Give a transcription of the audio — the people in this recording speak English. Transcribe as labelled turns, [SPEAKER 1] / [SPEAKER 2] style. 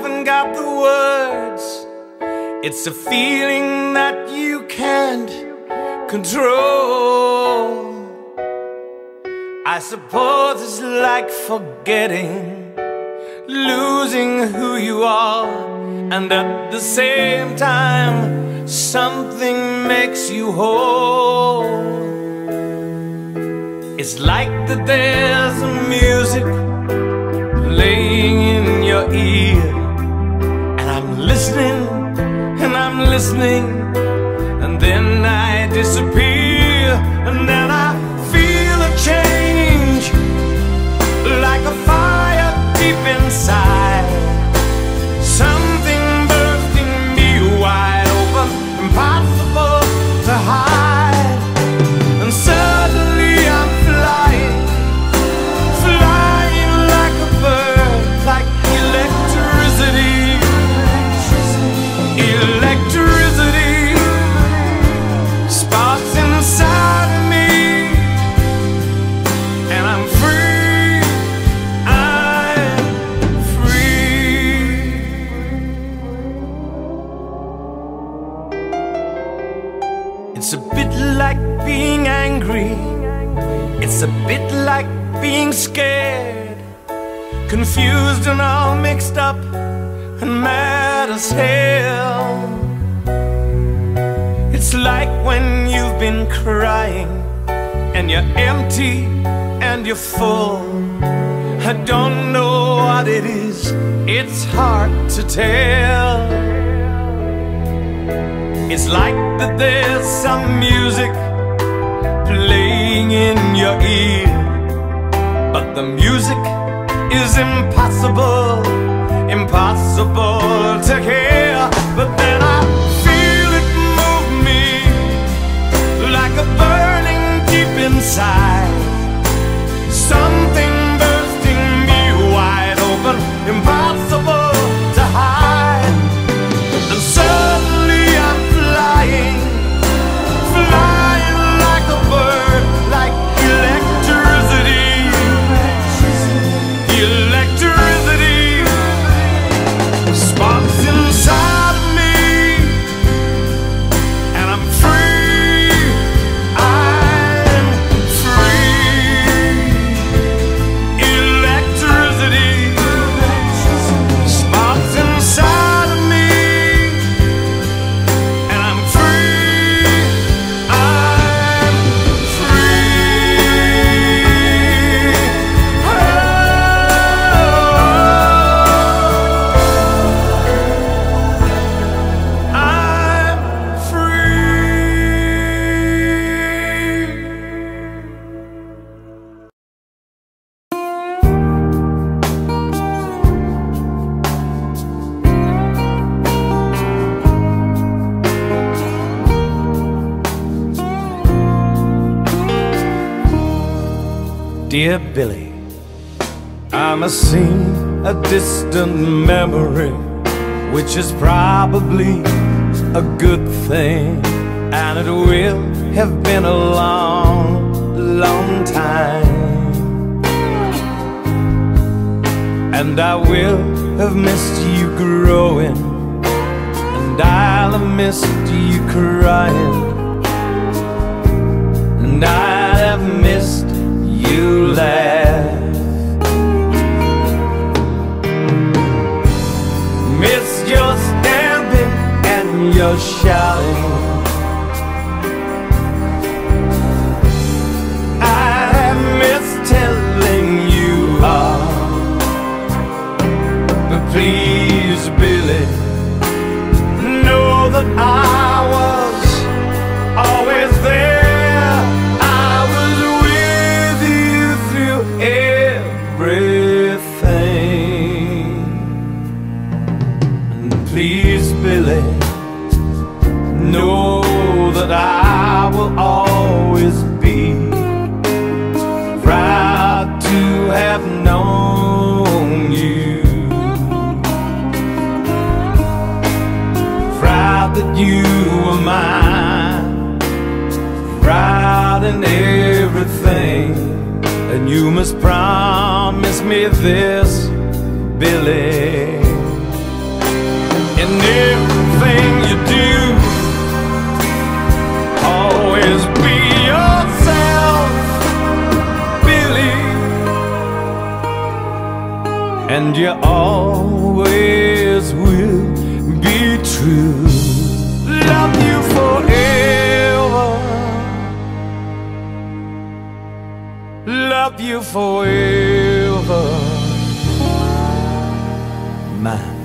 [SPEAKER 1] haven't got the words. It's a feeling that you can't control. I suppose it's like forgetting, losing who you are, and at the same time something makes you whole. It's like that there's a music playing in your ear, and I'm listening, and I'm listening, and then I disappear, and then I feel a change, like a fire deep inside, something bursting me wide open, impossible to hide. And suddenly I'm flying, flying like a bird, like electricity, electricity, sparks inside of me, and I'm free, I'm free. It's a bit like being angry, it's a bit like being scared, confused and all mixed up and mad as hell. It's like when you've been crying and you're empty and you're full. I don't know what it is, it's hard to tell. It's like that there's some music playing in your ear, but the music is impossible, impossible to hear. But then I feel it move me, like a burning deep inside, something bursting me wide open, impossible to hide. And suddenly I'm flying, flying like a bird, like electricity, electricity, sparks inside of me, and I'm free, I'm free. Electricity, sparks inside of me, and I'm free, I'm free. Oh, I'm Dear Billy, I must seem a distant memory, which is probably a good thing, and it will have been a long, long time. And I will have missed you growing, and I'll have missed you crying, and I'll have missed you laugh. Miss your stamping and your shouting. I miss telling you all. But please, Billy, know that I was always there. Please, Billy, know that I will always be proud to have known you, proud that you were mine, proud in everything. And you must promise me this, Billy, and you always will be true. Love you forever, love you forever, my